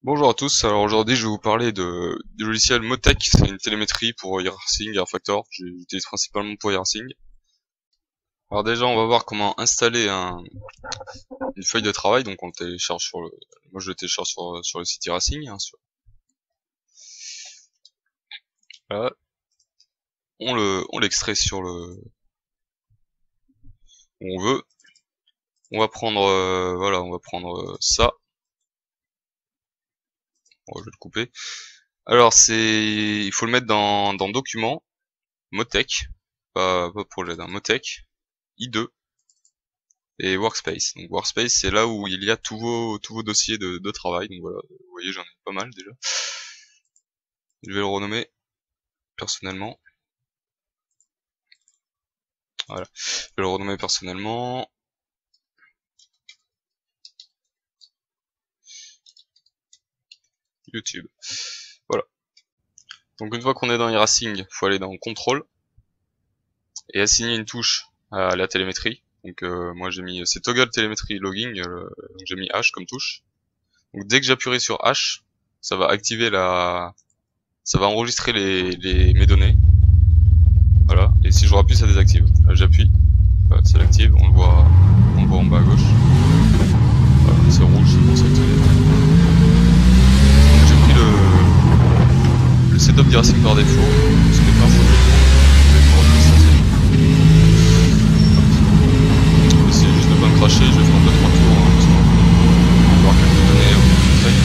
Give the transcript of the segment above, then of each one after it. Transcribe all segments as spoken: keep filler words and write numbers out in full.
Bonjour à tous, alors aujourd'hui je vais vous parler de, du logiciel Motec, c'est une télémétrie pour iRacing, Airfactor, j'utilise principalement pour iRacing. Alors déjà on va voir comment installer un, une feuille de travail, donc on le télécharge sur le, moi je le télécharge sur, sur le site iRacing, hein, sur, voilà. On le, on l'extrait sur le, où on veut, on va prendre, euh, voilà, on va prendre euh, ça, bon, je vais le couper. Alors c'est, il faut le mettre dans, dans Documents, Motec, pas, pas projet, d'un Motec, I deux, et Workspace. Donc Workspace, c'est là où il y a tous vos, tous vos dossiers de, de travail. Donc voilà, vous voyez, j'en ai pas mal déjà. Je vais le renommer personnellement. Voilà, je vais le renommer personnellement. YouTube. Voilà. Donc une fois qu'on est dans iRacing, il faut aller dans Contrôle et assigner une touche à la télémétrie. Donc euh, moi j'ai mis, c'est Toggle télémétrie logging, euh, donc j'ai mis H comme touche. Donc dès que j'appuierai sur H, ça va activer la, ça va enregistrer les, les mes données. Voilà, et si je rappuie, ça désactive. Là j'appuie, voilà, ça l'active, on le voit, on le voit en bas à gauche. Voilà, c'est rouge, c'est activé. Donc j'ai pris le, le setup d'iRacing par défaut, ce n'est pas un faux. Je vais essayer juste de pas me cracher, je vais faire deux trois tours, hein, parce qu'on va voir quelques données au conseil.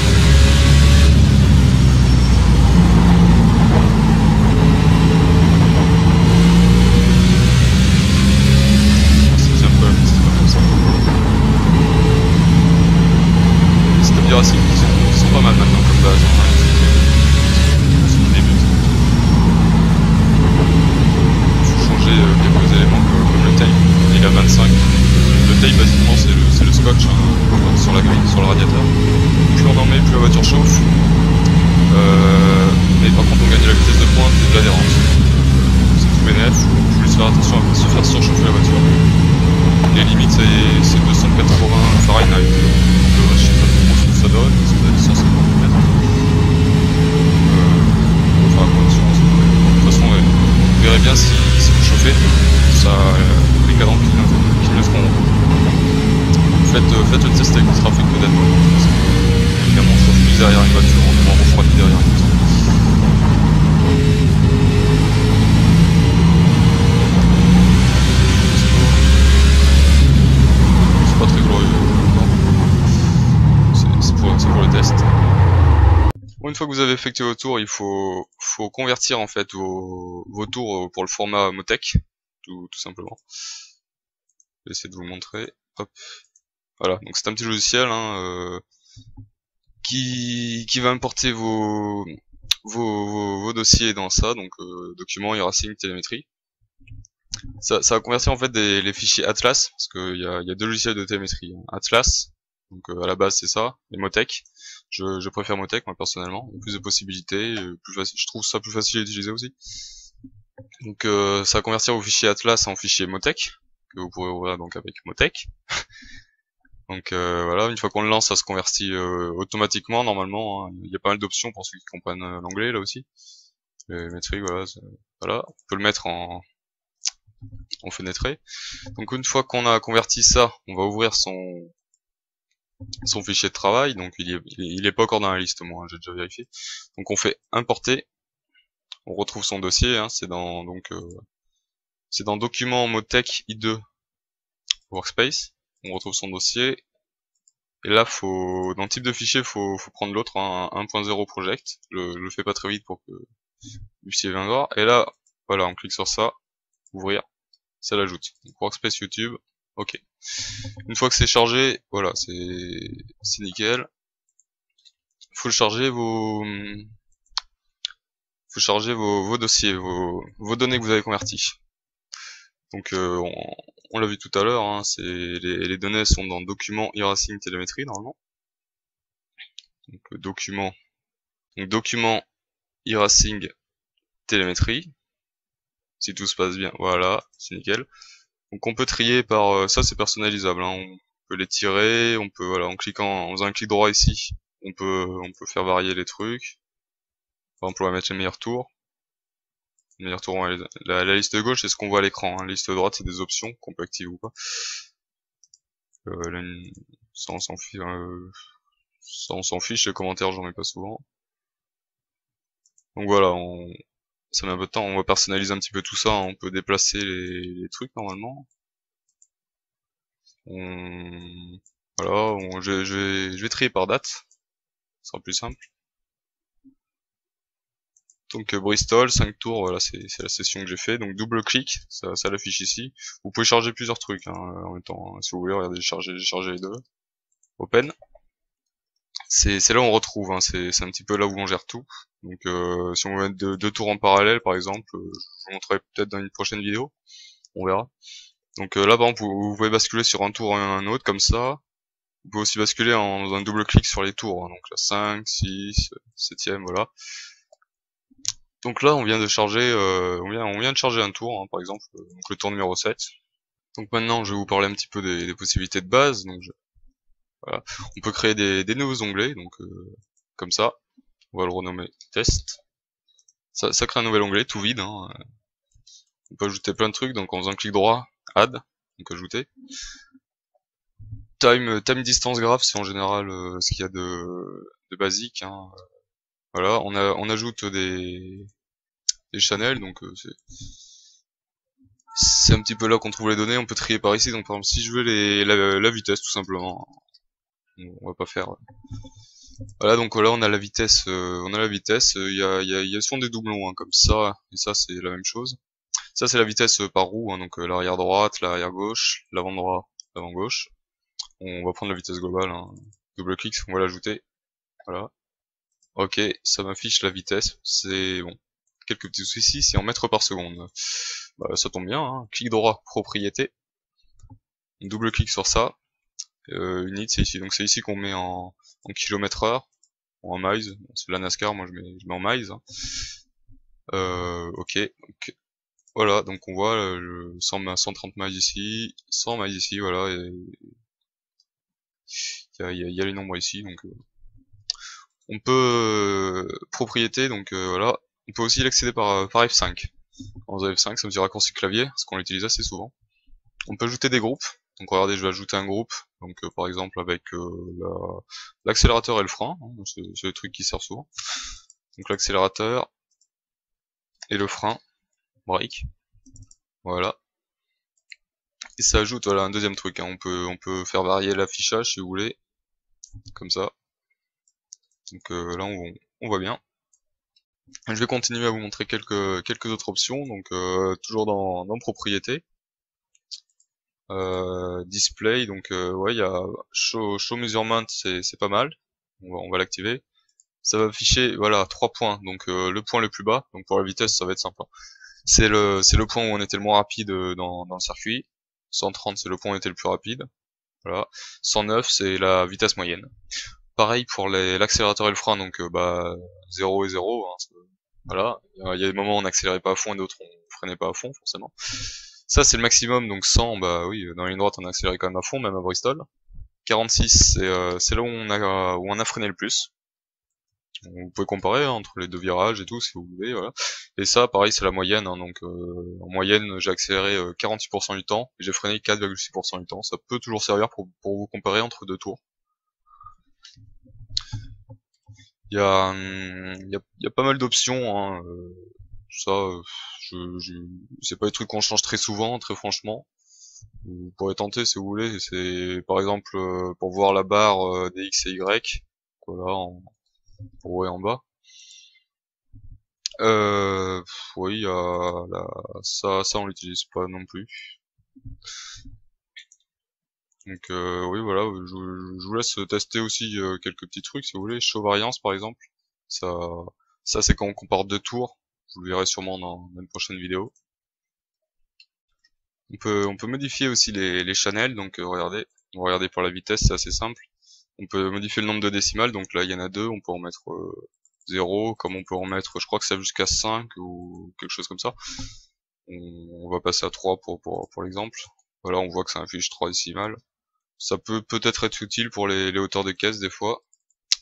Racing qui sont, qui sont pas mal maintenant comme base, enfin, c'est le début. Il faut changer euh, quelques éléments comme, comme le tape, il a vingt-cinq. Le tape basiquement c'est le, le scotch hein, sur la grille, sur le radiateur. Plus on en met, plus la voiture chauffe. Euh, mais par contre on gagne la vitesse de pointe et de l'adhérence. C'est tout bénef, il faut juste faire attention à ne pas se faire surchauffer la voiture. Les limites c'est deux cent quatre-vingts Fahrenheit. Donc, je sais pas trop ce que ça donne, ça doit être cent cinquante mètres. Euh, on va faire attention à ça. De toute façon, ouais, vous verrez bien si, si vous chauffez, ça, euh, les cadrans qui, qui le seront. Faites, euh, faites le test avec le trafic peut-être. Évidemment, on chauffe plus derrière une voiture, on est moins refroidi derrière une voiture. C'est pas très glorieux. C'est pour le test. Bon, une fois que vous avez effectué vos tours, il faut, faut convertir en fait vos, vos tours pour le format Motec, tout, tout simplement. Je vais essayer de vous montrer. Hop. Voilà, donc c'est un petit logiciel hein, euh, qui, qui va importer vos, vos, vos, vos dossiers dans ça, donc euh, documents, iRacing, télémétrie. Ça, ça va convertir en fait des, les fichiers Atlas, parce qu'il y a, y a deux logiciels de télémétrie. Atlas, donc euh, à la base c'est ça, et Motec. Je, je préfère Motec moi personnellement, il y a plus de possibilités, plus facile, je trouve ça plus facile à utiliser aussi. Donc euh, ça va convertir vos fichiers Atlas en fichier Motec, que vous pourrez ouvrir donc avec Motec. Donc euh, voilà, une fois qu'on le lance, ça se convertit euh, automatiquement normalement. Hein. Il y a pas mal d'options pour ceux qui comprennent euh, l'anglais là aussi. Les métriques, voilà, voilà, on peut le mettre en, en fenêtré. Donc une fois qu'on a converti ça, on va ouvrir son son fichier de travail, donc il est, il est pas encore dans la liste moi, hein, j'ai déjà vérifié. Donc on fait importer, on retrouve son dossier, hein, c'est dans donc euh, c'est dans Documents Motec I deux Workspace, on retrouve son dossier. Et là faut dans le type de fichier faut, faut prendre l'autre, hein, un point zéro project. Je, je le fais pas très vite pour que vous puissiez bien voir. Et là voilà, on clique sur ça, ouvrir, ça l'ajoute. Donc Workspace YouTube, ok. Une fois que c'est chargé, voilà, c'est c'est nickel. Faut charger vos faut charger vos, vos dossiers, vos, vos données que vous avez converties. Donc euh, on, on l'a vu tout à l'heure, hein, c'est les, les données sont dans Documents iRacing télémétrie normalement. Donc euh, document, donc document iRacing télémétrie. Si tout se passe bien, voilà, c'est nickel. Donc on peut trier par euh, ça, c'est personnalisable. Hein, on peut les tirer, on peut voilà en cliquant, en faisant un clic droit ici, on peut on peut faire varier les trucs. Par exemple, on va mettre les meilleurs tours. Les meilleurs tours, la, la, la liste de gauche, c'est ce qu'on voit à l'écran. Hein. La liste de droite, c'est des options qu'on peut activer ou pas. Euh, là, ça, on s'en fiche. Euh, ça, on s'en fiche. Les commentaires, j'en mets pas souvent. Donc voilà, on, ça met un peu de temps. On va personnaliser un petit peu tout ça. Hein. On peut déplacer les, les trucs normalement. On, voilà, on, je, je, vais, je vais trier par date. Ce sera plus simple. Donc euh, Bristol, cinq tours, voilà, c'est la session que j'ai fait. Donc double clic, ça, ça l'affiche ici. Vous pouvez charger plusieurs trucs hein, en même temps. Hein. Si vous voulez, regardez, j'ai chargé, j'ai chargé les deux. Open. C'est là où on retrouve, hein, c'est un petit peu là où on gère tout. Donc euh, si on veut mettre deux, deux tours en parallèle par exemple, euh, je vous montrerai peut-être dans une prochaine vidéo, on verra. Donc euh, là par exemple, vous, vous pouvez basculer sur un tour et un autre comme ça. Vous pouvez aussi basculer en un double clic sur les tours, hein. Donc là cinq, six, septième, voilà. Donc là, on vient de charger, euh, on vient, on vient de charger un tour, hein, par exemple, euh, donc le tour numéro sept. Donc maintenant, je vais vous parler un petit peu des, des possibilités de base. Donc je, voilà, on peut créer des, des nouveaux onglets, donc euh, comme ça. On va le renommer test. Ça, ça crée un nouvel onglet, tout vide. Hein. On peut ajouter plein de trucs, donc en faisant clic droit, add, donc ajouter. Time, time distance graph, c'est en général euh, ce qu'il y a de, de basique. Hein. Voilà, on, a, on ajoute des, des channels, donc euh, c'est c'est un petit peu là qu'on trouve les données. On peut trier par ici. Donc par exemple, si je veux les, la, la vitesse, tout simplement, on va pas faire. Voilà, donc là on a la vitesse, euh, on a la vitesse. Il y a, y a, y a souvent des doublons hein, comme ça, et ça c'est la même chose. Ça c'est la vitesse par roue, hein, donc euh, l'arrière droite, l'arrière gauche, l'avant droit, l'avant gauche. On va prendre la vitesse globale. Hein. Double clic, on va l'ajouter. Voilà. Ok, ça m'affiche la vitesse. C'est bon. Quelques petits soucis, c'est en mètres par seconde. Bah, ça tombe bien. Hein. Clic droit, propriété. Double clic sur ça. Euh, unit, c'est ici. Donc c'est ici qu'on met en, en kilomètres heure, ou en miles. C'est la NASCAR, moi je mets, je mets en miles. Hein. Euh, ok. Donc, voilà, donc on voit le cent, cent trente miles ici, cent miles ici, voilà. Et il y a, y, a, y a les nombres ici, donc euh, on peut euh, propriété, donc euh, voilà. On peut aussi l'accéder par, par F cinq. En F cinq, ça me dit raccourci clavier, parce qu'on l'utilise assez souvent. On peut ajouter des groupes. Donc regardez, je vais ajouter un groupe. Donc euh, par exemple avec euh, l'accélérateur la, et le frein. Hein, c'est des trucs qui servent souvent. Donc l'accélérateur et le frein, brake. Voilà. Et ça ajoute voilà un deuxième truc. Hein. On peut on peut faire varier l'affichage si vous voulez, comme ça. Donc euh, là on, on voit bien. Je vais continuer à vous montrer quelques quelques autres options. Donc euh, toujours dans, dans propriété. Euh, display, donc euh, ouais, il y a show, show measurement, c'est pas mal. On va, on va l'activer. Ça va afficher, voilà, trois points. Donc euh, le point le plus bas, donc pour la vitesse, ça va être simple. Hein. C'est le, c'est le point où on était le moins rapide dans, dans le circuit. cent trente, c'est le point où on était le plus rapide. Voilà. cent neuf, c'est la vitesse moyenne. Pareil pour l'accélérateur et le frein, donc euh, bah zéro et zéro. Hein, voilà. Il y a des moments où on n'accélérait pas à fond et d'autres on freinait pas à fond, forcément. Ça c'est le maximum, donc cent, bah oui, dans la ligne droite on a accéléré quand même à fond, même à Bristol. quarante-six, c'est euh, là où on, a, où on a freiné le plus. Vous pouvez comparer hein, entre les deux virages et tout si vous voulez, voilà. Et ça, pareil, c'est la moyenne, hein, donc euh, en moyenne j'ai accéléré euh, quarante-six pour cent du temps, et j'ai freiné quatre virgule six pour cent du temps. Ça peut toujours servir pour, pour vous comparer entre deux tours. Il y a, hum, y a, y a pas mal d'options, hein, euh, ça, euh, je, je, c'est pas des trucs qu'on change très souvent, très franchement. Vous pourrez tenter si vous voulez, c'est par exemple euh, pour voir la barre euh, des X et Y, voilà, en, en haut et en bas. Euh, oui, euh, la, ça, ça on l'utilise pas non plus. Donc euh, oui, voilà, je, je vous laisse tester aussi euh, quelques petits trucs si vous voulez. Show variance par exemple, ça, ça c'est quand on compare deux tours. Vous le verrez sûrement dans une prochaine vidéo. On peut, on peut modifier aussi les, les channels, donc euh, regardez, regardez pour la vitesse, c'est assez simple. On peut modifier le nombre de décimales, donc là il y en a deux, on peut en mettre euh, zéro, comme on peut en mettre, je crois que ça va jusqu'à cinq ou quelque chose comme ça. On, on va passer à trois pour, pour, pour l'exemple. Voilà, on voit que ça affiche trois décimales. Ça peut peut-être être utile pour les, les hauteurs de caisse des fois,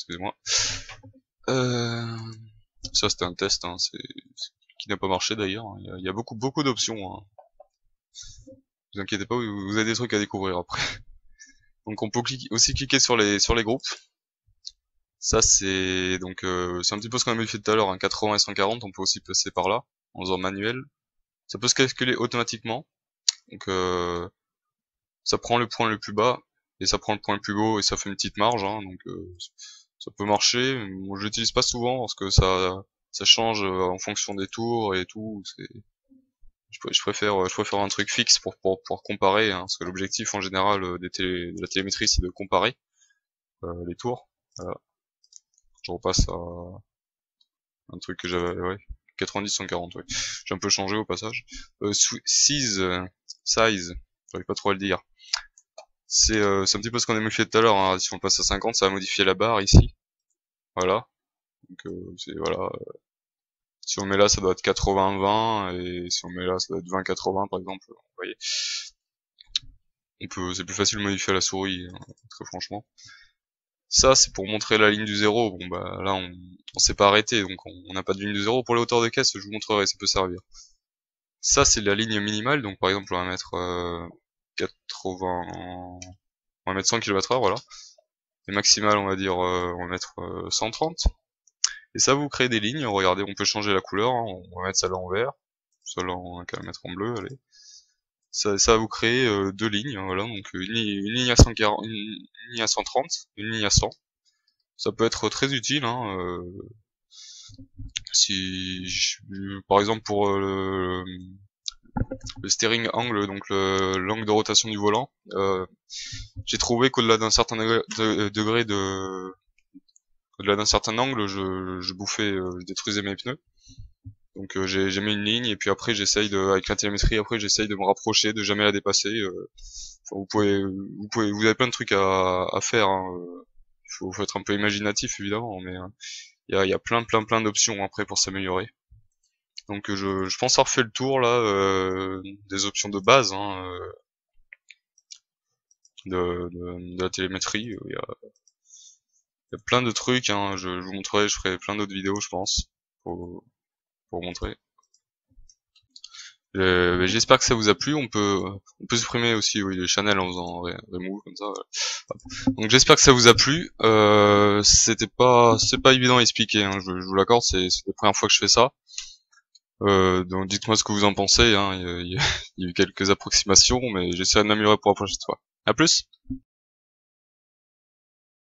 excusez-moi. Euh, ça c'était un test, hein, c'est qui n'a pas marché d'ailleurs. Il y a, il y a beaucoup beaucoup d'options. Hein. Vous inquiétez pas, vous, vous avez des trucs à découvrir après. Donc on peut cliquer, aussi cliquer sur les sur les groupes. Ça c'est donc euh, c'est un petit peu ce qu'on a modifié tout à l'heure, hein, quatre-vingts et cent quarante, on peut aussi passer par là en faisant manuel. Ça peut se calculer automatiquement. Donc euh, ça prend le point le plus bas et ça prend le point le plus haut et ça fait une petite marge. Hein, donc euh, ça peut marcher. Moi je l'utilise pas souvent parce que ça ça change en fonction des tours et tout. Je, je préfère je préfère un truc fixe pour pour, pour comparer. Hein, parce que l'objectif en général des télé, de la télémétrie c'est de comparer euh, les tours. Voilà. Je repasse à un truc que j'avais, ouais, quatre-vingt-dix cent quarante, ouais. J'ai un peu changé au passage. Euh, size, euh, size, j'arrive pas trop à le dire. C'est euh, un petit peu ce qu'on a modifié tout à l'heure, hein. Si on passe à cinquante, ça va modifier la barre ici. Voilà. Donc euh, c'est voilà. Si on met là, ça doit être quatre-vingts vingt, et si on met là, ça doit être vingt quatre-vingts par exemple. Vous voyez. On peut, c'est plus facile de modifier à la souris, hein, très franchement. Ça, c'est pour montrer la ligne du zéro. Bon, bah là, on, on s'est pas arrêté, donc on n'a pas de ligne du zéro. Pour les hauteurs de caisse, je vous montrerai, ça peut servir. Ça, c'est la ligne minimale, donc par exemple, on va mettre euh, quatre-vingts... On va mettre cent kilomètres heure, voilà. Et maximal, on va dire, euh, on va mettre euh, cent trente. Et ça vous crée des lignes, regardez, on peut changer la couleur, hein. On va mettre celle-là en vert, celle-là on va la mettre en bleu, allez. Ça, ça va vous créer euh, deux lignes, hein, voilà, donc une, une ligne à cent quarante, une, une ligne à cent trente, une ligne à cent. Ça peut être très utile, hein, euh, si, je, par exemple pour euh, le, le steering angle, donc l'angle de rotation du volant, euh, j'ai trouvé qu'au-delà d'un certain degré de, degré de au-delà d'un certain angle, je, je bouffais, euh, je détruisais mes pneus. Donc euh, j'ai mis une ligne et puis après j'essaye de, avec la télémétrie, après j'essaye de me rapprocher, de jamais la dépasser. Euh, enfin, vous pouvez, vous pouvez, vous avez plein de trucs à, à faire. Hein. Il faut, faut être un peu imaginatif évidemment, mais il euh, y, a, y a plein, plein, plein d'options après pour s'améliorer. Donc euh, je, je pense avoir fait le tour là euh, des options de base hein, euh, de, de, de la télémétrie. Il y a, y a plein de trucs. Hein. Je, je vous montrerai, je ferai plein d'autres vidéos, je pense, pour, pour montrer. Euh, J'espère que ça vous a plu. On peut, on peut supprimer aussi oui, les channels en faisant remove comme ça. Donc j'espère que ça vous a plu. Euh, C'était pas, c'est pas évident à expliquer. Hein, je, je vous l'accorde, c'est la première fois que je fais ça. Euh, donc dites-moi ce que vous en pensez. Hein. Il, y a, il y a eu quelques approximations, mais j'essaierai de m'améliorer pour la prochaine fois. À plus.